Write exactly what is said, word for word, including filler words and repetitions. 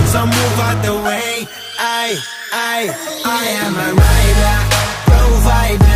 so move out the way. I, I, I am a rider, provider.